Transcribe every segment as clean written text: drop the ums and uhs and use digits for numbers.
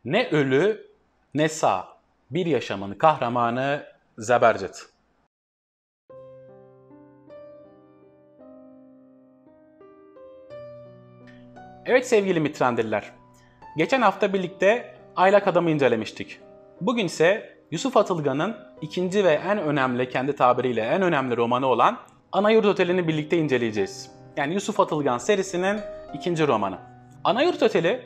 Ne ölü ne sağ, bir yaşamın kahramanı Zebercet. Evet sevgili Mitrandiller, geçen hafta birlikte Aylak Adam'ı incelemiştik. Bugün ise Yusuf Atılgan'ın ikinci ve en önemli, kendi tabiriyle en önemli romanı olan Anayurt Oteli'ni birlikte inceleyeceğiz. Yani Yusuf Atılgan serisinin ikinci romanı. Anayurt Oteli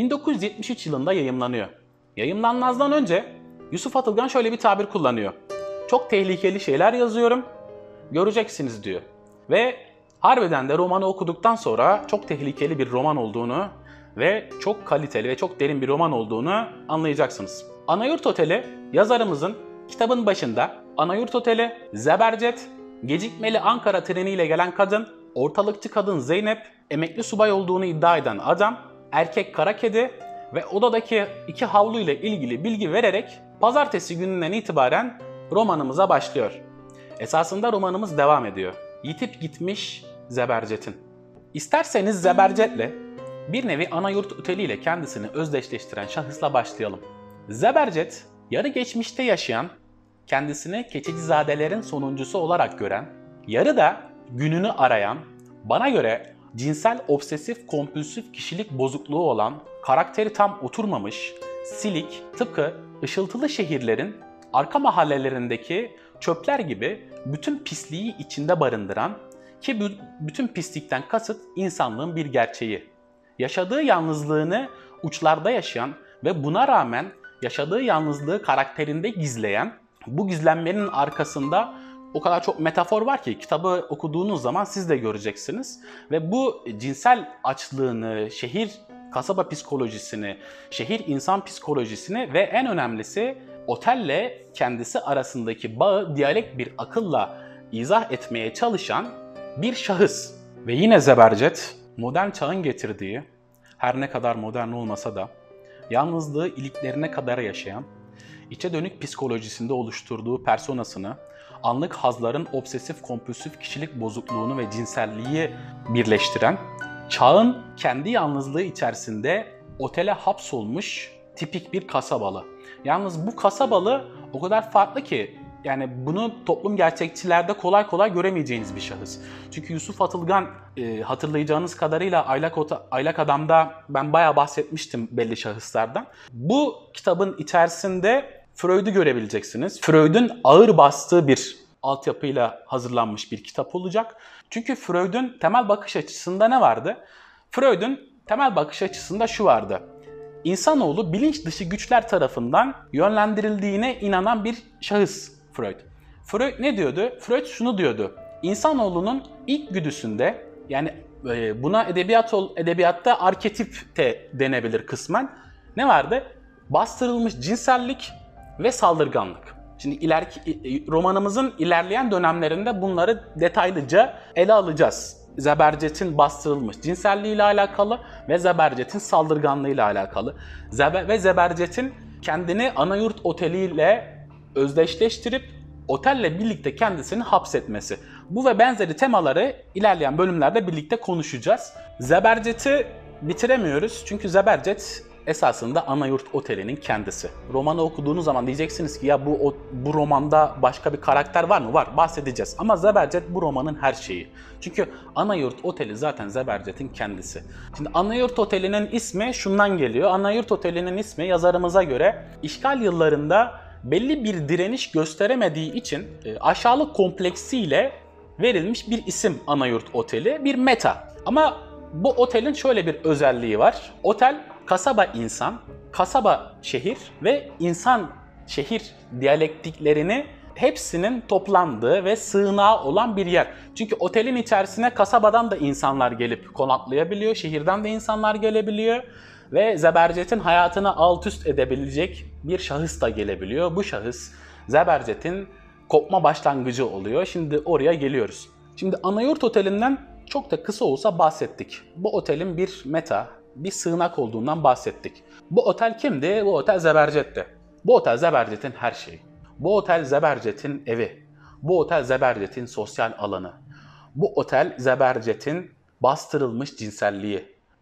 1973 yılında yayımlanıyor. Yayımlanmazdan önce Yusuf Atılgan şöyle bir tabir kullanıyor. Çok tehlikeli şeyler yazıyorum, göreceksiniz diyor. Ve harbiden de romanı okuduktan sonra çok tehlikeli bir roman olduğunu ve çok kaliteli ve çok derin bir roman olduğunu anlayacaksınız. Anayurt Oteli, yazarımızın kitabın başında Anayurt Oteli, Zebercet, gecikmeli Ankara treniyle gelen kadın, ortalıkçı kadın Zeynep, emekli subay olduğunu iddia eden adam, erkek kara kedi ve odadaki iki havlu ile ilgili bilgi vererek pazartesi gününden itibaren romanımıza başlıyor. Esasında romanımız devam ediyor. Yitip gitmiş Zebercet'in. İsterseniz Zebercet'le bir nevi Anayurt Oteli ile kendisini özdeşleştiren şahısla başlayalım. Zebercet, yarı geçmişte yaşayan, kendisini Keçecizadelerin sonuncusu olarak gören, yarı da gününü arayan, bana göre cinsel obsesif kompulsif kişilik bozukluğu olan, karakteri tam oturmamış, silik, tıpkı ışıltılı şehirlerin arka mahallelerindeki çöpler gibi bütün pisliği içinde barındıran, ki bütün pislikten kasıt insanlığın bir gerçeği. Yaşadığı yalnızlığını uçlarda yaşayan ve buna rağmen yaşadığı yalnızlığı karakterinde gizleyen, bu gizlenmenin arkasında o kadar çok metafor var ki kitabı okuduğunuz zaman siz de göreceksiniz. Ve bu cinsel açlığını, şehir kasaba psikolojisini, şehir insan psikolojisini ve en önemlisi otelle kendisi arasındaki bağı diyalek bir akılla izah etmeye çalışan bir şahıs. Ve yine Zebercet, modern çağın getirdiği, her ne kadar modern olmasa da, yalnızlığı iliklerine kadar yaşayan, içe dönük psikolojisinde oluşturduğu personasını, anlık hazların obsesif kompulsif kişilik bozukluğunu ve cinselliği birleştiren, çağın kendi yalnızlığı içerisinde otele hapsolmuş tipik bir kasabalı. Yalnız bu kasabalı o kadar farklı ki, yani bunu toplum gerçekçilerde kolay kolay göremeyeceğiniz bir şahıs. Çünkü Yusuf Atılgan, hatırlayacağınız kadarıyla Aylak Adam'da ben bayağı bahsetmiştim belli şahıslardan. Bu kitabın içerisinde Freud'u görebileceksiniz. Freud'un ağır bastığı bir altyapıyla hazırlanmış bir kitap olacak. Çünkü Freud'un temel bakış açısında ne vardı? Freud'un temel bakış açısında şu vardı. İnsanoğlu bilinç dışı güçler tarafından yönlendirildiğine inanan bir şahıs Freud. Freud ne diyordu? Freud şunu diyordu. İnsanoğlunun ilk güdüsünde, yani buna edebiyatta arketip de denebilir kısmen, ne vardı? Bastırılmış cinsellik ve saldırganlık. Şimdi romanımızın ilerleyen dönemlerinde bunları detaylıca ele alacağız. Zebercet'in bastırılmış cinselliği ile alakalı ve Zebercet'in saldırganlığı ile alakalı. Ve Zebercet'in kendini Anayurt Oteli ile özdeşleştirip otelle birlikte kendisini hapsetmesi. Bu ve benzeri temaları ilerleyen bölümlerde birlikte konuşacağız. Zebercet'i bitiremiyoruz çünkü Zebercet esasında Anayurt Oteli'nin kendisi. Romanı okuduğunuz zaman diyeceksiniz ki ya bu romanda başka bir karakter var mı? Var, bahsedeceğiz. Ama Zebercet bu romanın her şeyi. Çünkü Anayurt Oteli zaten Zebercet'in kendisi. Şimdi Anayurt Oteli'nin ismi şundan geliyor. Anayurt Oteli'nin ismi yazarımıza göre işgal yıllarında belli bir direniş gösteremediği için aşağılık kompleksiyle verilmiş bir isim Anayurt Oteli, bir meta. Ama bu otelin şöyle bir özelliği var. Otel kasaba insan, kasaba şehir ve insan şehir diyalektiklerini hepsinin toplandığı ve sığınağı olan bir yer. Çünkü otelin içerisine kasabadan da insanlar gelip konaklayabiliyor, şehirden de insanlar gelebiliyor ve Zebercet'in hayatını alt üst edebilecek bir şahıs da gelebiliyor. Bu şahıs Zebercet'in kopma başlangıcı oluyor. Şimdi oraya geliyoruz. Şimdi Anayurt Oteli'nden çok da kısa olsa bahsettik. Bu otelin bir meta, bir sığınak olduğundan bahsettik. Bu otel kimdi? Bu otel Zebercet'ti. Bu otel Zebercet'in her şeyi. Bu otel Zebercet'in evi. Bu otel Zebercet'in sosyal alanı. Bu otel Zebercet'in bastırılmış cinselliği.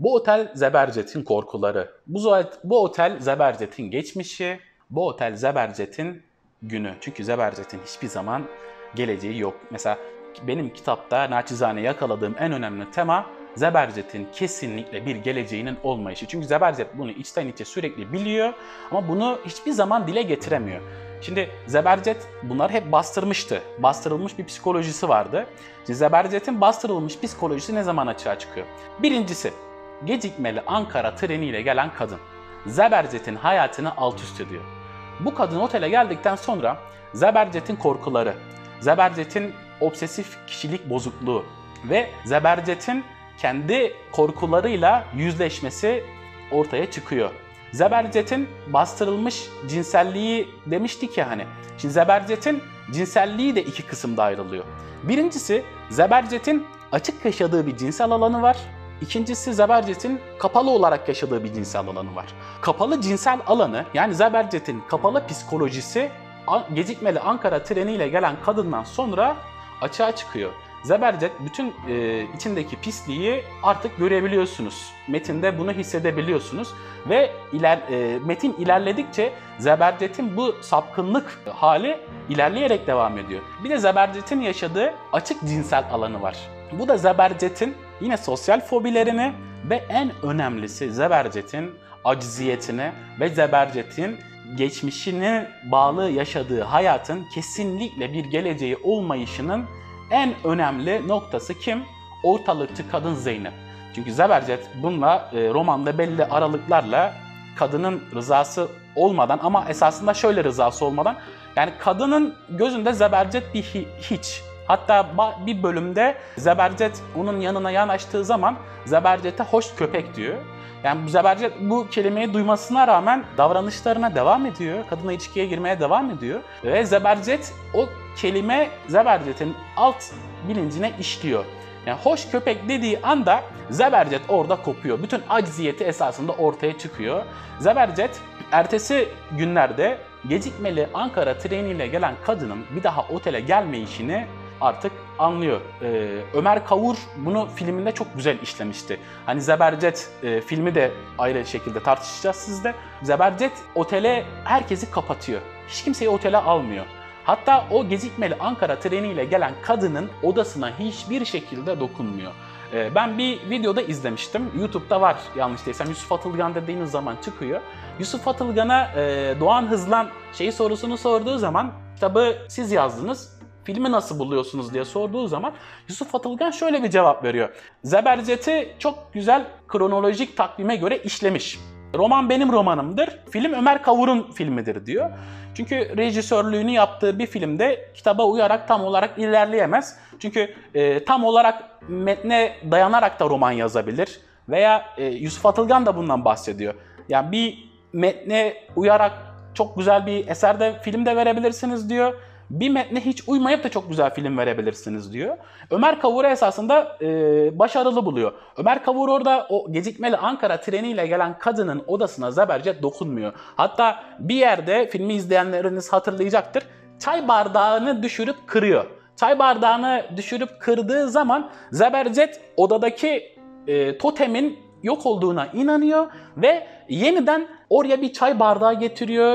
Bu otel Zebercet'in korkuları, bu otel Zebercet'in geçmişi, bu otel Zebercet'in günü. Çünkü Zebercet'in hiçbir zaman geleceği yok. Mesela benim kitapta naçizane yakaladığım en önemli tema Zebercet'in kesinlikle bir geleceğinin olmayışı. Çünkü Zebercet bunu içten içe sürekli biliyor ama bunu hiçbir zaman dile getiremiyor. Şimdi Zebercet bunları hep bastırmıştı. Bastırılmış bir psikolojisi vardı. Şimdi Zebercet'in bastırılmış psikolojisi ne zaman açığa çıkıyor? Birincisi, gecikmeli Ankara treniyle gelen kadın. Zebercet'in hayatını alt üst ediyor. Bu kadın otele geldikten sonra Zebercet'in korkuları, Zebercet'in obsesif kişilik bozukluğu ve Zebercet'in kendi korkularıyla yüzleşmesi ortaya çıkıyor. Zebercet'in bastırılmış cinselliği demiştik ya hani. Şimdi Zebercet'in cinselliği de iki kısımda ayrılıyor. Birincisi Zebercet'in açık yaşadığı bir cinsel alanı var. İkincisi Zebercet'in kapalı olarak yaşadığı bir cinsel alanı var. Kapalı cinsel alanı yani Zebercet'in kapalı psikolojisi gecikmeli Ankara treniyle gelen kadından sonra açığa çıkıyor. Zebercet bütün içindeki pisliği artık görebiliyorsunuz. Metinde bunu hissedebiliyorsunuz ve metin ilerledikçe Zebercet'in bu sapkınlık hali ilerleyerek devam ediyor. Bir de Zebercet'in yaşadığı açık cinsel alanı var. Bu da Zebercet'in yine sosyal fobilerini ve en önemlisi Zebercet'in acziyetini ve Zebercet'in geçmişine bağlı yaşadığı hayatın kesinlikle bir geleceği olmayışının en önemli noktası kim? Ortalıkçı kadın Zeynep. Çünkü Zebercet bununla romanda belli aralıklarla kadının rızası olmadan ama esasında şöyle rızası olmadan yani kadının gözünde Zebercet bir hiç. Hatta bir bölümde Zebercet onun yanına yanaştığı zaman Zebercet'e hoş köpek diyor. Yani Zebercet bu kelimeyi duymasına rağmen davranışlarına devam ediyor. Kadınla ilişkiye girmeye devam ediyor. Ve Zebercet o kelime Zebercet'in alt bilincine işliyor. Yani hoş köpek dediği anda Zebercet orada kopuyor. Bütün acziyeti esasında ortaya çıkıyor. Zebercet ertesi günlerde gecikmeli Ankara treniyle gelen kadının bir daha otele gelmeyişini artık anlıyor. Ömer Kavur bunu filminde çok güzel işlemişti. Hani Zebercet filmi de ayrı şekilde tartışacağız sizde. Zebercet otele herkesi kapatıyor. Hiç kimseyi otele almıyor. Hatta o gecikmeli Ankara treniyle gelen kadının odasına hiçbir şekilde dokunmuyor. Ben bir videoda izlemiştim. YouTube'da var yanlış değilsem. Yusuf Atılgan dediğiniz zaman çıkıyor. Yusuf Atılgan'a Doğan Hızlan sorusunu sorduğu zaman kitabı siz yazdınız. Filmi nasıl buluyorsunuz diye sorduğu zaman Yusuf Atılgan şöyle bir cevap veriyor. Zebercet'i çok güzel kronolojik takvime göre işlemiş. Roman benim romanımdır, film Ömer Kavur'un filmidir diyor. Çünkü rejisörlüğünü yaptığı bir filmde kitaba uyarak tam olarak ilerleyemez. Çünkü tam olarak metne dayanarak da roman yazabilir. Veya Yusuf Atılgan da bundan bahsediyor. Yani bir metne uyarak çok güzel bir eserde film de verebilirsiniz diyor. Bir metne hiç uymayıp da çok güzel film verebilirsiniz diyor. Ömer Kavur'u esasında başarılı buluyor. Ömer Kavur orada o gecikmeli Ankara treniyle gelen kadının odasına Zebercet dokunmuyor. Hatta bir yerde filmi izleyenleriniz hatırlayacaktır. Çay bardağını düşürüp kırıyor. Çay bardağını düşürüp kırdığı zaman Zebercet odadaki totemin yok olduğuna inanıyor ve yeniden oraya bir çay bardağı getiriyor.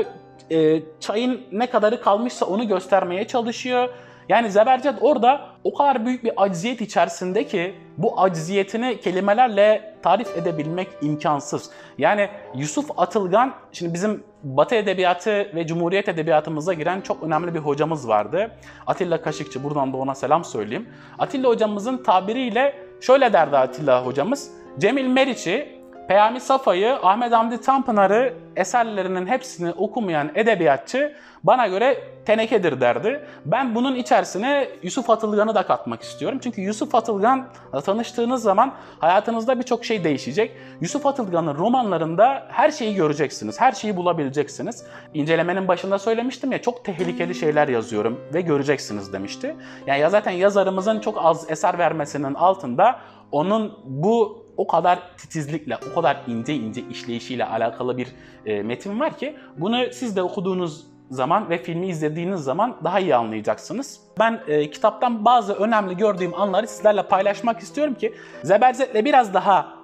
Çayın ne kadarı kalmışsa onu göstermeye çalışıyor. Yani Zebercet orada o kadar büyük bir acziyet içerisinde ki bu acziyetini kelimelerle tarif edebilmek imkansız. Yani Yusuf Atılgan, şimdi bizim Batı Edebiyatı ve Cumhuriyet Edebiyatımıza giren çok önemli bir hocamız vardı. Atilla Kaşıkçı, buradan da ona selam söyleyeyim. Atilla hocamızın tabiriyle şöyle derdi Atilla hocamız. Cemil Meriç'i, Peyami Safa'yı, Ahmet Hamdi Tanpınar'ı eserlerinin hepsini okumayan edebiyatçı bana göre tenekedir derdi. Ben bunun içerisine Yusuf Atılgan'ı da katmak istiyorum. Çünkü Yusuf Atılgan'la tanıştığınız zaman hayatınızda birçok şey değişecek. Yusuf Atılgan'ın romanlarında her şeyi göreceksiniz, her şeyi bulabileceksiniz. İncelemenin başında söylemiştim ya, çok tehlikeli şeyler yazıyorum ve göreceksiniz demişti. Yani ya zaten yazarımızın çok az eser vermesinin altında onun bu o kadar titizlikle, o kadar ince ince işleyişiyle alakalı bir metin var ki bunu siz de okuduğunuz zaman ve filmi izlediğiniz zaman daha iyi anlayacaksınız. Ben kitaptan bazı önemli gördüğüm anları sizlerle paylaşmak istiyorum ki Zebercet'le biraz daha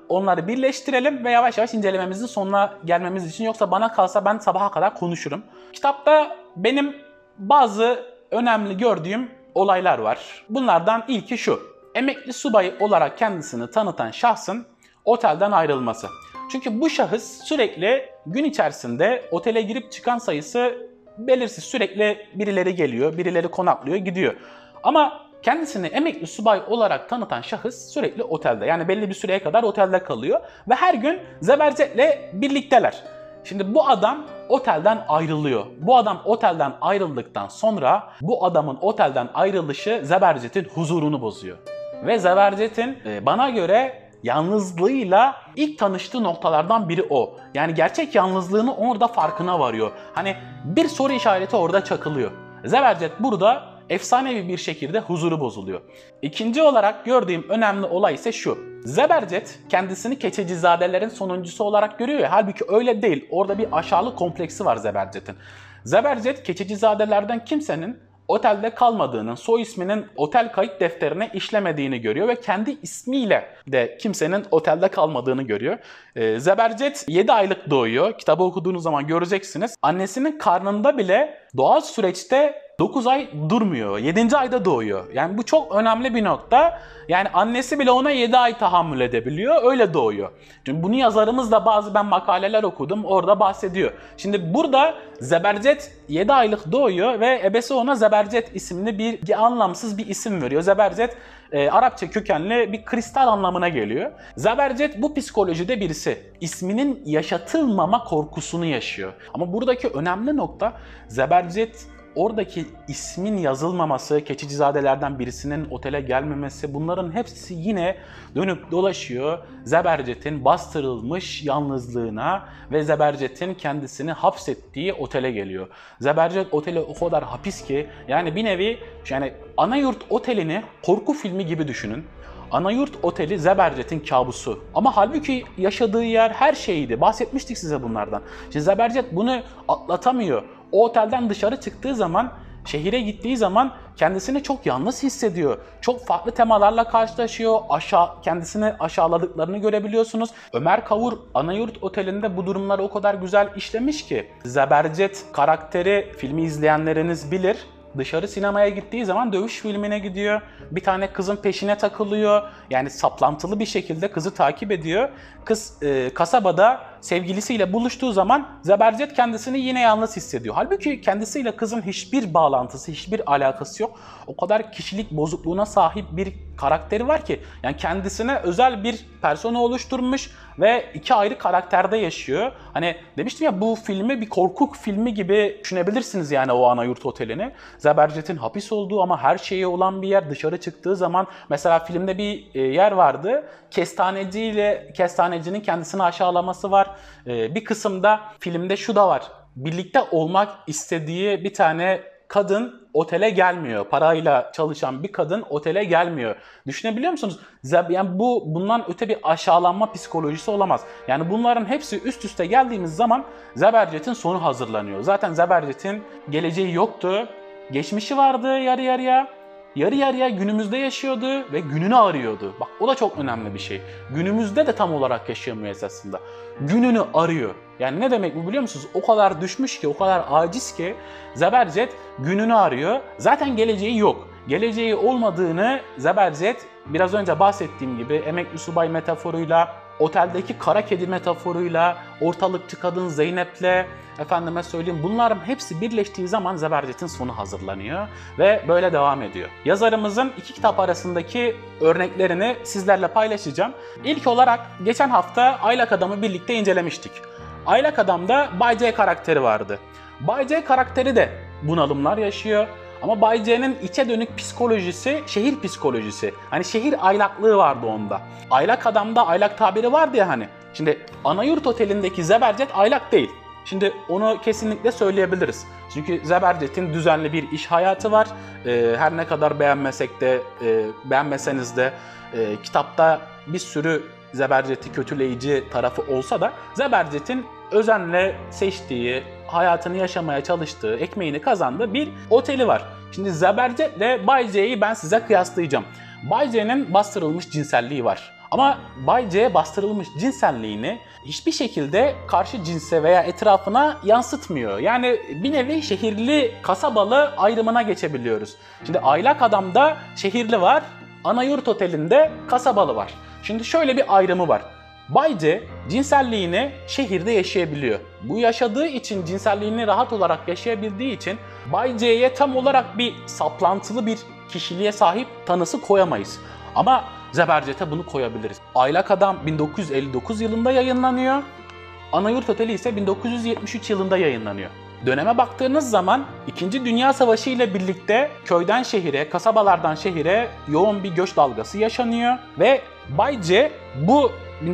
onları birleştirelim ve yavaş yavaş incelememizin sonuna gelmemiz için. Yoksa bana kalsa ben sabaha kadar konuşurum. Kitapta benim bazı önemli gördüğüm olaylar var. Bunlardan ilki şu: emekli subay olarak kendisini tanıtan şahsın otelden ayrılması. Çünkü bu şahıs sürekli gün içerisinde otele girip çıkan sayısı belirsiz. Sürekli birileri geliyor, birileri konaklıyor, gidiyor. Ama kendisini emekli subay olarak tanıtan şahıs sürekli otelde. Yani belli bir süreye kadar otelde kalıyor ve her gün Zebercet'le birlikteler. Şimdi bu adam otelden ayrılıyor. Bu adam otelden ayrıldıktan sonra bu adamın otelden ayrılışı Zebercet'in huzurunu bozuyor. Ve Zebercet'in bana göre yalnızlığıyla ilk tanıştığı noktalardan biri o. Yani gerçek yalnızlığını orada farkına varıyor. Hani bir soru işareti orada çakılıyor. Zebercet burada efsanevi bir şekilde huzuru bozuluyor. İkinci olarak gördüğüm önemli olay ise şu: Zebercet kendisini Keçecizadelerin sonuncusu olarak görüyor ya, halbuki öyle değil. Orada bir aşağılık kompleksi var Zebercet'in. Zebercet Keçecizadelerden kimsenin otelde kalmadığını, soy isminin otel kayıt defterine işlemediğini görüyor ve kendi ismiyle de kimsenin otelde kalmadığını görüyor. Zebercet 7 aylık doğuyor. Kitabı okuduğunuz zaman göreceksiniz. Annesinin karnında bile doğal süreçte 9 ay durmuyor. 7. ayda doğuyor. Yani bu çok önemli bir nokta. Yani annesi bile ona 7 ay tahammül edebiliyor. Öyle doğuyor. Çünkü bunu yazarımız da ben makaleler okudum. Orada bahsediyor. Şimdi burada Zebercet 7 aylık doğuyor ve ebesi ona Zebercet isimli bir anlamsız bir isim veriyor. Zebercet Arapça kökenli bir kristal anlamına geliyor. Zebercet bu psikolojide birisi. İsminin yaşatılmama korkusunu yaşıyor. Ama buradaki önemli nokta Zebercet oradaki ismin yazılmaması, Keçicizadelerden birisinin otele gelmemesi, bunların hepsi yine dönüp dolaşıyor Zebercet'in bastırılmış yalnızlığına ve Zebercet'in kendisini hapsettiği otele geliyor. Zebercet oteli o kadar hapis ki, yani bir nevi Anayurt Oteli'ni korku filmi gibi düşünün. Anayurt Oteli Zebercet'in kabusu. Ama halbuki yaşadığı yer her şeydi. Bahsetmiştik size bunlardan. Şimdi Zebercet bunu atlatamıyor. O otelden dışarı çıktığı zaman, şehire gittiği zaman kendisini çok yalnız hissediyor. Çok farklı temalarla karşılaşıyor. Kendisini aşağıladıklarını görebiliyorsunuz. Ömer Kavur Anayurt Oteli'nde bu durumları o kadar güzel işlemiş ki. Zebercet karakteri, filmi izleyenleriniz bilir. Dışarı sinemaya gittiği zaman dövüş filmine gidiyor. Bir tane kızın peşine takılıyor. Yani saplantılı bir şekilde kızı takip ediyor. Kız kasabada sevgilisiyle buluştuğu zaman Zebercet kendisini yine yalnız hissediyor. Halbuki kendisiyle kızın hiçbir bağlantısı, hiçbir alakası yok. O kadar kişilik bozukluğuna sahip bir karakteri var ki. Yani kendisine özel bir persona oluşturmuş ve iki ayrı karakterde yaşıyor. Hani demiştim ya, bu filmi bir korku filmi gibi düşünebilirsiniz yani o Anayurt Oteli'ni. Zebercet'in hapis olduğu ama her şeyi olan bir yer. Dışarı çıktığı zaman mesela filmde bir yer vardı. Kestanecinin kendisini aşağılaması var. Bir kısımda filmde şu da var. Birlikte olmak istediği bir tane kadın otele gelmiyor. Parayla çalışan bir kadın otele gelmiyor. Düşünebiliyor musunuz? Yani bundan öte bir aşağılanma psikolojisi olamaz. Yani bunların hepsi üst üste geldiğimiz zaman Zebercet'in sonu hazırlanıyor. Zaten Zebercet'in geleceği yoktu. Geçmişi vardı yarı yarıya. Yarı yarıya günümüzde yaşıyordu ve gününü arıyordu. Bak, o da çok önemli bir şey. Günümüzde de tam olarak yaşayamıyor esasında. Gününü arıyor. Yani ne demek bu biliyor musunuz? O kadar düşmüş ki, o kadar aciz ki Zebercet gününü arıyor. Zaten geleceği yok. Geleceği olmadığını Zebercet biraz önce bahsettiğim gibi emekli subay metaforuyla, oteldeki kara kedi metaforuyla, ortalıkçı kadın Zeynep'le, efendime söyleyeyim, bunların hepsi birleştiği zaman Zebercet'in sonu hazırlanıyor ve böyle devam ediyor. Yazarımızın iki kitap arasındaki örneklerini sizlerle paylaşacağım. İlk olarak geçen hafta Aylak Adam'ı birlikte incelemiştik. Aylak Adam'da Bay C karakteri vardı. Bay C karakteri de bunalımlar yaşıyor. Ama Bay C'nin içe dönük psikolojisi şehir psikolojisi. Hani şehir aylaklığı vardı onda. Aylak Adam'da aylak tabiri vardı ya hani. Şimdi Anayurt Oteli'ndeki Zebercet aylak değil. Şimdi onu kesinlikle söyleyebiliriz. Çünkü Zebercet'in düzenli bir iş hayatı var. Her ne kadar beğenmeseniz de kitapta bir sürü Zebercet'i kötüleyici tarafı olsa da Zebercet'in özenle seçtiği, hayatını yaşamaya çalıştığı, ekmeğini kazandığı bir oteli var. Şimdi Zebercet'le Bay C'yi ben size kıyaslayacağım. Bay C'nin bastırılmış cinselliği var. Ama Bay C bastırılmış cinselliğini hiçbir şekilde karşı cinse veya etrafına yansıtmıyor. Yani bir nevi şehirli kasabalı ayrımına geçebiliyoruz. Şimdi Aylak Adam'da şehirli var, Anayurt Oteli'nde kasabalı var. Şimdi şöyle bir ayrımı var. Bay C cinselliğini şehirde yaşayabiliyor. Bu yaşadığı için, cinselliğini rahat olarak yaşayabildiği için Bay C'ye tam olarak bir saplantılı bir kişiliğe sahip tanısı koyamayız. Ama Zebercet'e bunu koyabiliriz. Aylak Adam 1959 yılında yayınlanıyor. Anayurt Oteli ise 1973 yılında yayınlanıyor. Döneme baktığınız zaman 2. Dünya Savaşı ile birlikte köyden şehire, kasabalardan şehire yoğun bir göç dalgası yaşanıyor ve Bay C bu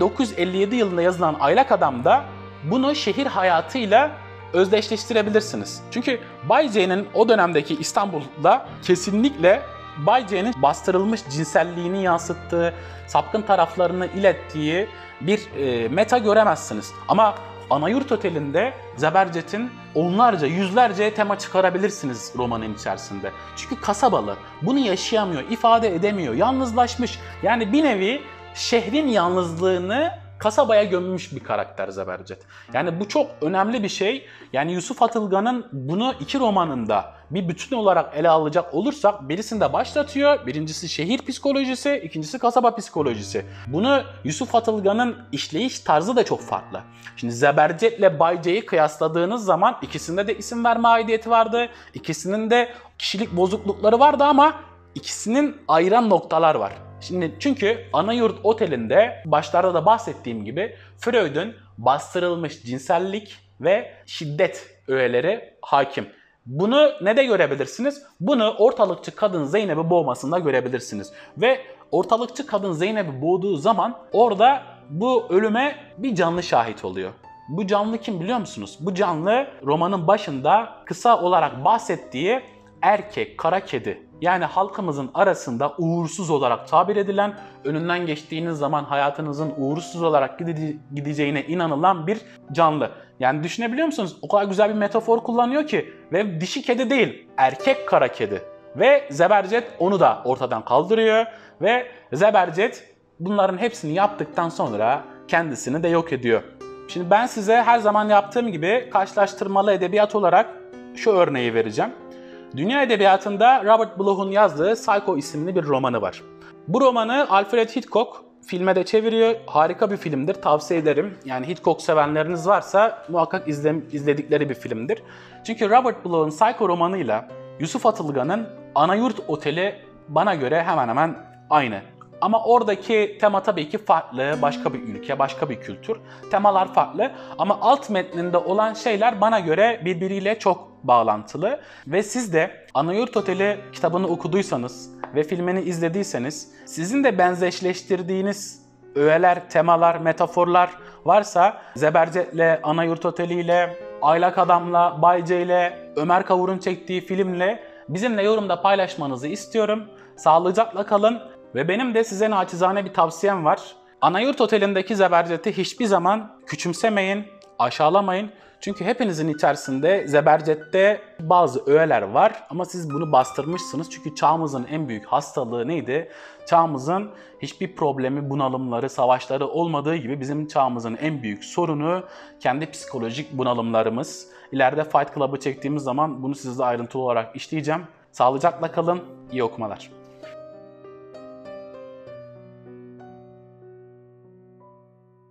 1957 yılında yazılan Aylak Adam'da bunu şehir hayatıyla özdeşleştirebilirsiniz. Çünkü Bay C'nin o dönemdeki İstanbul'da kesinlikle Bay C'nin bastırılmış cinselliğini yansıttığı, sapkın taraflarını ilettiği bir meta göremezsiniz. Ama Anayurt Oteli'nde Zebercet'in onlarca, yüzlerce tema çıkarabilirsiniz romanın içerisinde. Çünkü kasabalı, bunu yaşayamıyor, ifade edemiyor, yalnızlaşmış. Yani bir nevi şehrin yalnızlığını kasabaya gömmüş bir karakter Zebercet. Yani bu çok önemli bir şey. Yani Yusuf Atılgan'ın bunu 2 romanında bir bütün olarak ele alacak olursak birisinde başlatıyor. Birincisi şehir psikolojisi, ikincisi kasaba psikolojisi. Bunu Yusuf Atılgan'ın işleyiş tarzı da çok farklı. Şimdi Zebercet'le Bay C'yi kıyasladığınız zaman ikisinde de isim verme aidiyeti vardı. İkisinin de kişilik bozuklukları vardı ama ikisinin ayıran noktalar var. Şimdi çünkü Anayurt Oteli'nde başlarda da bahsettiğim gibi Freud'un bastırılmış cinsellik ve şiddet öğeleri hakim. Bunu ne de görebilirsiniz? Bunu ortalıkçı kadın Zeynep'i boğmasında görebilirsiniz. Ve ortalıkçı kadın Zeynep'i boğduğu zaman orada bu ölüme bir canlı şahit oluyor. Bu canlı kim biliyor musunuz? Bu canlı romanın başında kısa olarak bahsettiği erkek kara kedi. Yani halkımızın arasında uğursuz olarak tabir edilen, önünden geçtiğiniz zaman hayatınızın uğursuz olarak gideceğine inanılan bir canlı. Yani düşünebiliyor musunuz? O kadar güzel bir metafor kullanıyor ki ve dişi kedi değil, erkek kara kedi. Ve Zebercet onu da ortadan kaldırıyor ve Zebercet bunların hepsini yaptıktan sonra kendisini de yok ediyor. Şimdi ben size her zaman yaptığım gibi karşılaştırmalı edebiyat olarak şu örneği vereceğim. Dünya edebiyatında Robert Bloch'un yazdığı Psycho isimli bir romanı var. Bu romanı Alfred Hitchcock filme de çeviriyor. Harika bir filmdir, tavsiye ederim. Yani Hitchcock sevenleriniz varsa muhakkak izledikleri bir filmdir. Çünkü Robert Bloch'un Psycho romanıyla Yusuf Atılgan'ın Anayurt Oteli bana göre hemen hemen aynı. Ama oradaki tema tabii ki farklı, başka bir ülke, başka bir kültür. Temalar farklı ama alt metninde olan şeyler bana göre birbiriyle çok bağlantılı. Ve siz de Anayurt Oteli kitabını okuduysanız ve filmini izlediyseniz sizin de benzeşleştirdiğiniz öğeler, temalar, metaforlar varsa Zebercet'le, Anayurt Oteli'yle, Aylak Adam'la, Bay C'yle, Ömer Kavur'un çektiği filmle bizimle yorumda paylaşmanızı istiyorum. Sağlıcakla kalın. Ve benim de size naçizane bir tavsiyem var. Anayurt Oteli'ndeki Zebercet'i hiçbir zaman küçümsemeyin, aşağılamayın. Çünkü hepinizin içerisinde Zebercet'te bazı öğeler var ama siz bunu bastırmışsınız. Çünkü çağımızın en büyük hastalığı neydi? Çağımızın hiçbir problemi, bunalımları, savaşları olmadığı gibi bizim çağımızın en büyük sorunu kendi psikolojik bunalımlarımız. İleride Fight Club'ı çektiğimiz zaman bunu sizle ayrıntılı olarak işleyeceğim. Sağlıcakla kalın, iyi okumalar.